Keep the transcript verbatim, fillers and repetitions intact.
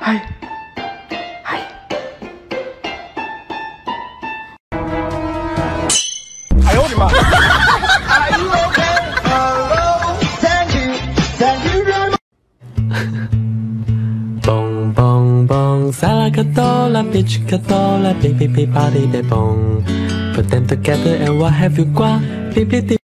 嗨嗨。哎呦我的妈！ Boom, boom, boom, salakatola, bitchkatola, beep, beep, beep, body, de boom. Put them together and what have you got? Beep, beep, beep.